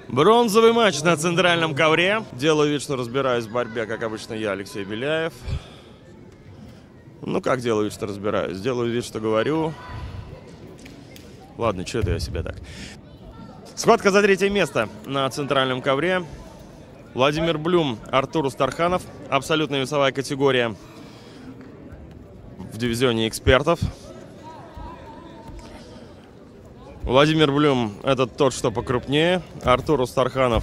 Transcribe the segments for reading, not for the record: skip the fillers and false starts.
Бронзовый матч на центральном ковре. Делаю вид, что разбираюсь в борьбе, как обычно я, Алексей Беляев. Ну как делаю вид, что разбираюсь? Делаю вид, что говорю. Ладно, что это я себе так. Схватка за третье место на центральном ковре. Владимир Блюм, Артур Устарханов. Абсолютная весовая категория в дивизионе экспертов. Владимир Блюм – это тот, что покрупнее. Артур Устарханов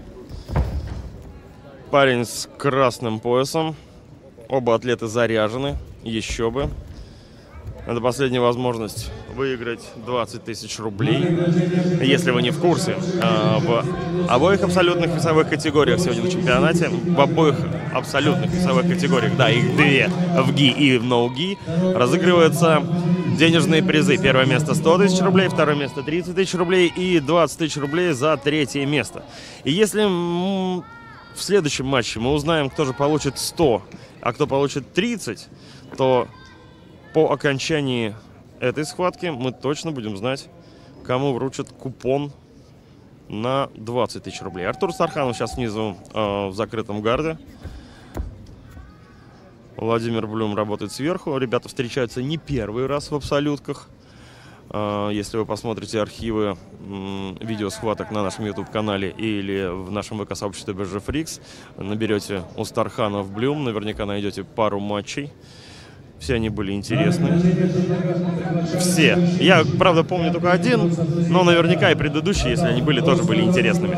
– парень с красным поясом. Оба атлеты заряжены, еще бы. Это последняя возможность выиграть 20 тысяч рублей. Если вы не в курсе, в обоих абсолютных весовых категориях сегодня на чемпионате, в обоих абсолютных весовых категориях, да, их две, в ГИ и в ноу-ГИ, разыгрываются денежные призы. Первое место 100 тысяч рублей, второе место 30 тысяч рублей и 20 тысяч рублей за третье место. И если в следующем матче мы узнаем, кто же получит 100, а кто получит 30, то по окончании этой схватки мы точно будем знать, кому вручат купон на 20 тысяч рублей. Артур Устарханов сейчас снизу в закрытом гарде. Владимир Блюм работает сверху. Ребята встречаются не первый раз в абсолютках. Если вы посмотрите архивы видео схваток на нашем YouTube-канале или в нашем ВК-сообществе BG Freaks, наберете Устарханов Блюм, наверняка найдете пару матчей. Все они были интересны. Все. Я, правда, помню только один, но наверняка и предыдущие, если они были, тоже были интересными.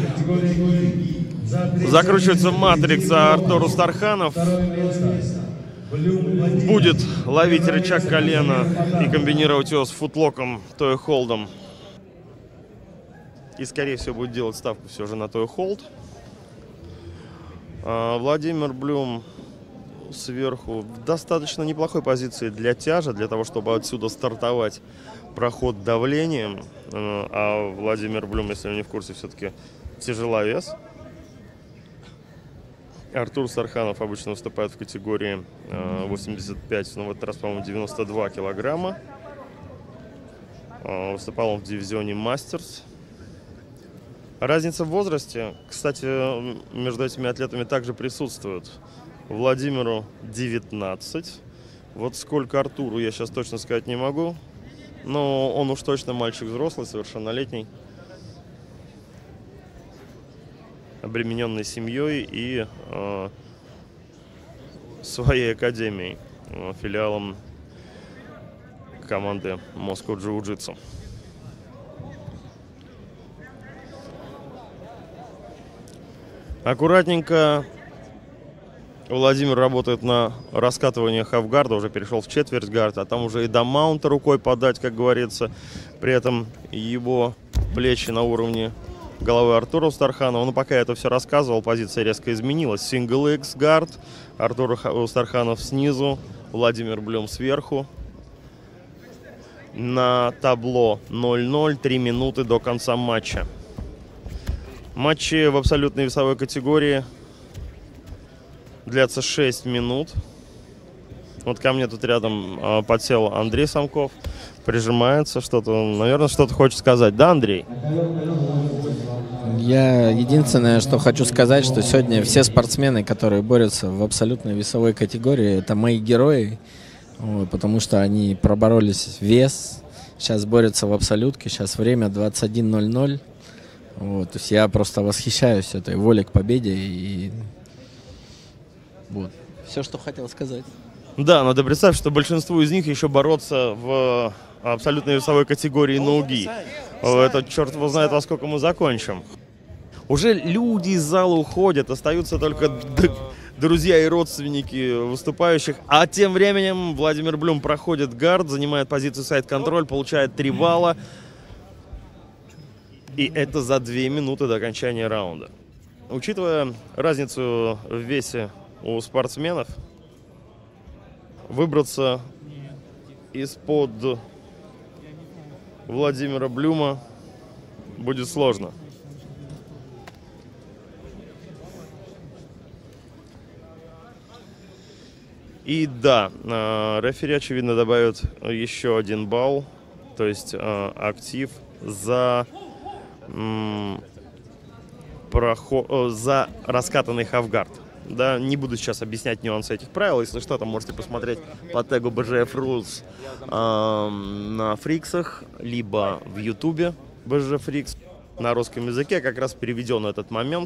Закручивается матрикс, а Артур Устарханов будет ловить рычаг колена и комбинировать его с футлоком, той холдом. И, скорее всего, будет делать ставку все же на той холд. Владимир Блюм сверху в достаточно неплохой позиции для тяжа, для того, чтобы отсюда стартовать проход давлением. А Владимир Блюм, если вы не в курсе, все-таки тяжеловес. Артур Устарханов обычно выступает в категории 85, но в этот раз, по-моему, 92 килограмма. Выступал он в дивизионе Мастерс. Разница в возрасте, кстати, между этими атлетами также присутствует. Владимиру 19. Вот сколько Артуру, я сейчас точно сказать не могу. Но он уж точно мальчик взрослый, совершеннолетний. Обремененный семьей и своей академией, филиалом команды Moscow Jiu-Jitsu. Аккуратненько Владимир работает на раскатывании хавгарда, уже перешел в четверть гард, а там уже и до маунта рукой подать, как говорится. При этом его плечи на уровне головы Артура Устарханова. Но пока я это все рассказывал, позиция резко изменилась. Сингл X гард, Артур Устарханов снизу, Владимир Блюм сверху. На табло 0-0, 3 минуты до конца матча. Матчи в абсолютной весовой категории длятся 6 минут. Вот ко мне тут рядом подсел Андрей Самков, прижимается, что-то, наверное, что-то хочет сказать. Да, Андрей? Я единственное, что хочу сказать, что сегодня все спортсмены, которые борются в абсолютной весовой категории, это мои герои, потому что они проборолись вес, сейчас борются в абсолютке, сейчас время 21:00. То есть я просто восхищаюсь этой волей к победе и вот. Все, что хотел сказать. Да, надо представить, что большинству из них еще бороться в абсолютной весовой категории ноги. Это черт его знает, во сколько мы закончим. Уже люди из зала уходят, остаются только друзья и родственники выступающих. А тем временем Владимир Блюм проходит гард, занимает позицию сайд-контроль, получает 3 балла. И это за 2 минуты до окончания раунда. Учитывая разницу в весе у спортсменов, выбраться из-под Владимира Блюма будет сложно. И да, рефери, очевидно, добавит еще 1 балл, то есть актив за за раскатанный хавгард. Да, не буду сейчас объяснять нюансы этих правил. Если что, там можете посмотреть по тегу BGF Rules на фриксах, либо в ютубе BGF Freaks. На русском языке как раз переведен этот момент.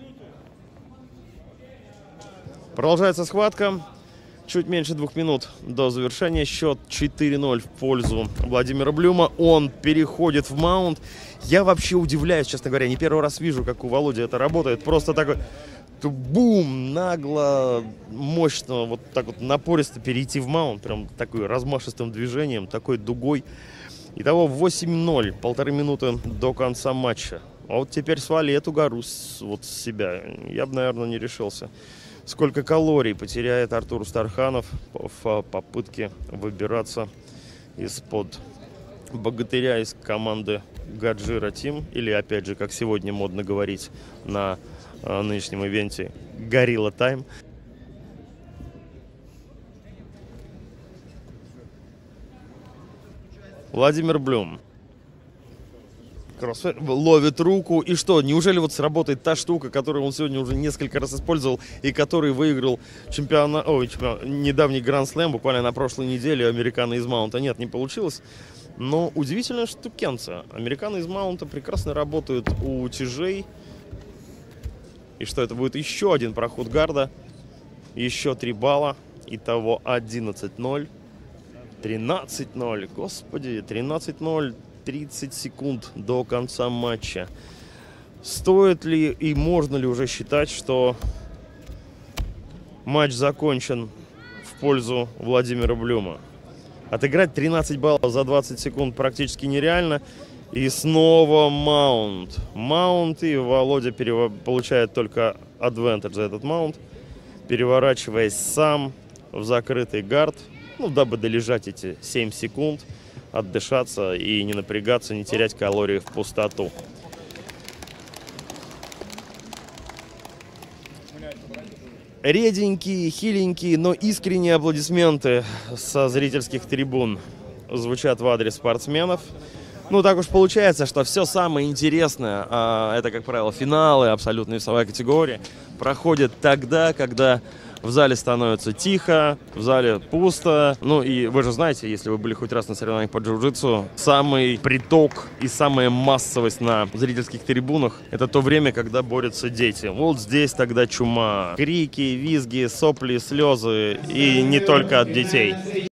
Продолжается схватка. Чуть меньше 2 минут до завершения. Счет 4-0 в пользу Владимира Блюма. Он переходит в маунт. Я вообще удивляюсь, честно говоря. Не первый раз вижу, как у Володи это работает. Просто такой бум, нагло, мощно, вот так вот напористо перейти в маунт. Прям такой размашистым движением, такой дугой. Итого 8-0, 1,5 минуты до конца матча. А вот теперь свали эту гору вот с себя. Я бы, наверное, не решился. Сколько калорий потеряет Артур Старханов в попытке выбираться из-под богатыря из команды Гаджира Тим. Или, опять же, как сегодня модно говорить на нынешнем ивенте, Gorilla Time. Владимир Блюм ловит руку. И что, неужели вот сработает та штука, которую он сегодня уже несколько раз использовал и который выиграл недавний Гранд Слэм буквально на прошлой неделе американо из маунта? Нет, не получилось. Но удивительная штукенция. Американо из маунта прекрасно работают у тяжей. И что, это будет еще один проход гарда. Еще 3 балла. Итого 11-0. 13-0. Господи, 13-0. 30 секунд до конца матча. Стоит ли и можно ли уже считать, что матч закончен в пользу Владимира Блюма? Отыграть 13 баллов за 20 секунд практически нереально. И снова маунт. Маунт, и Володя получает только адвентедж за этот маунт, переворачиваясь сам в закрытый гард, ну, дабы долежать эти 7 секунд, отдышаться и не напрягаться, не терять калории в пустоту. Реденькие, хиленькие, но искренние аплодисменты со зрительских трибун звучат в адрес спортсменов. Ну, так уж получается, что все самое интересное, это, как правило, финалы, абсолютно весовая категория, проходит тогда, когда в зале становится тихо, в зале пусто. Ну, и вы же знаете, если вы были хоть раз на соревнованиях по джиу-джитсу, самый приток и самая массовость на зрительских трибунах — это то время, когда борются дети. Вот здесь тогда чума. Крики, визги, сопли, слезы, и не только от детей.